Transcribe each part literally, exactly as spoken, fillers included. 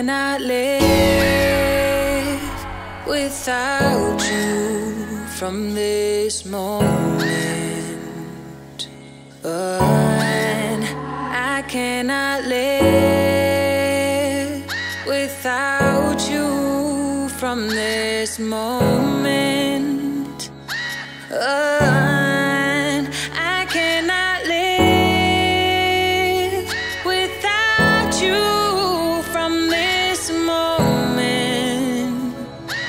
cannot live without you from this moment on. I cannot live without you from this moment on. I cannot live without you from this moment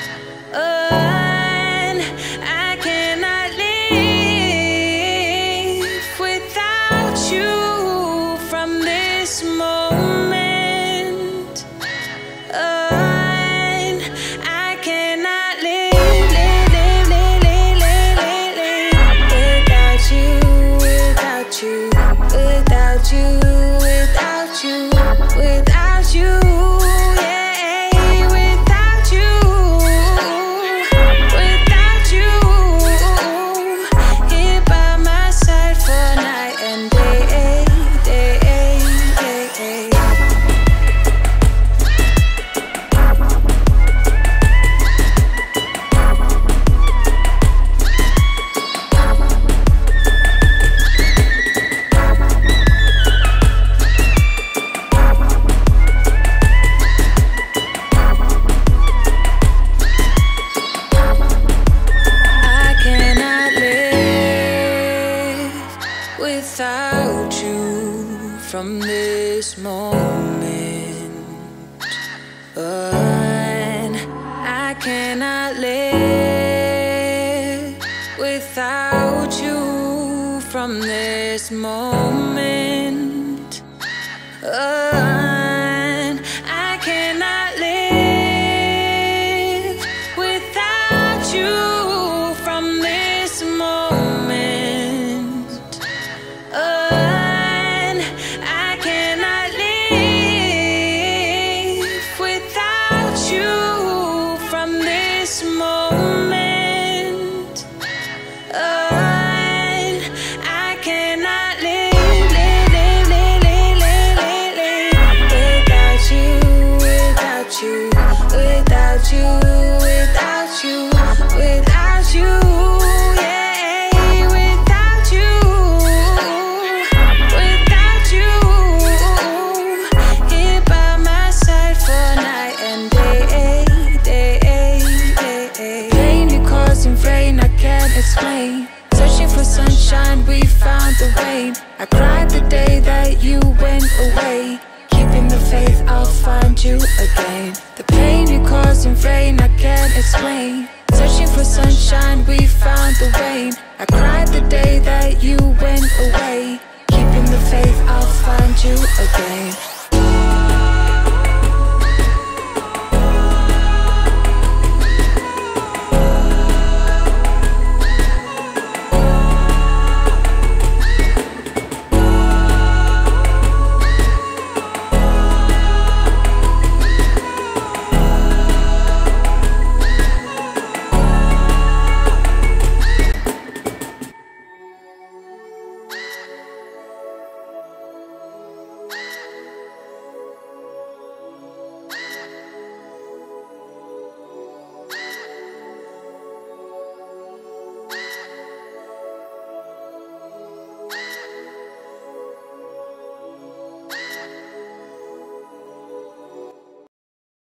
on. I cannot live without you from this moment on. I cannot live, live, live, live, live, live, live without you, without you, without you, without you, without you, yeah, without you, without you, here by my side for night and day, day, day, day. Without you from this moment on. I cannot live without you from this moment on. I cannot live without you from this moment on. I cannot live without you from this moment on. I cannot live, live, live, live, live, live, live, live without you, without you, without you, without you, without you, yeah, without you, without you, here by my side for night and day, day, day, day. Pain you causing rain I can't explain. Searching for sunshine, we found the rain. I cried the day that you went away. Keeping the faith, I'll find you again. The pain you causing rain I can't explain. Searching for sunshine, we found the rain. I cried